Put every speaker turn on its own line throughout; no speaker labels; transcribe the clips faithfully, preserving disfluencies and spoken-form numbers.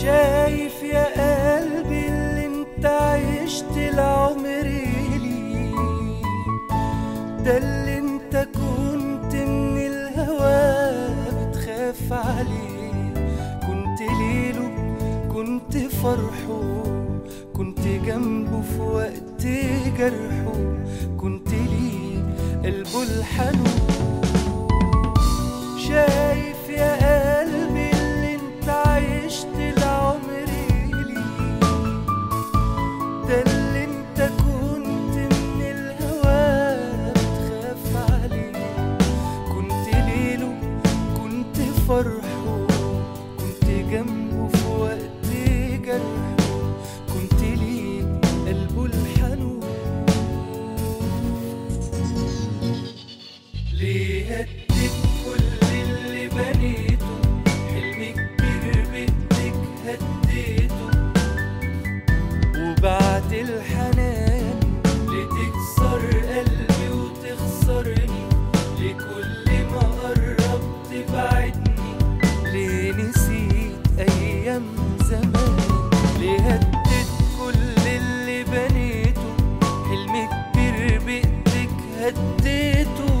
شايف يا قلبي اللي انت عشت العمر ليه، ده اللي انت كنت من الهوى بتخاف عليه. كنت ليله كنت فرحه، كنت جنبه في وقت جرحه، كنت ليه قلبه الحنون. شايف يا قلبي اللي انت عشت العمر ليه، ده اللي انت كنت من الهوى بتخاف عليه. كنت ليله كنت فرحه، كنت جنبه في وقت جرحه، كنت ليه قلبه الحنون. ليه هديت كل اللي بنيته، حلم كبير بإيدك هديته، وبعت الحنان لتكسر قلبي وتخسرني. لكل ما قربت تبعدني، ليه نسيت أيام زمان. ليه هديت كل اللي بنيته، حلم كبير بإيدك هديته،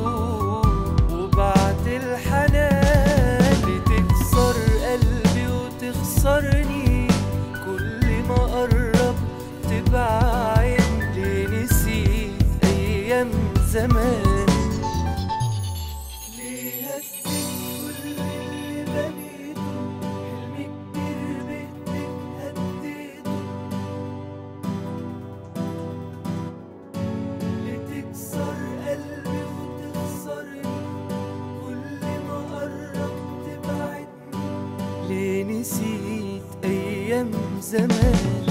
وبعت الحنان لتكسر قلبي وتخسرني. كل ما قرب تبعد، ليه نسيت أيام زمان. ليه هديت كل اللي بنيته، حلم كبير بإيدك هديته، لتكسر قلبي وتخسرني. كل ما قربت تبعدني، ليه نسيت أيام زمان.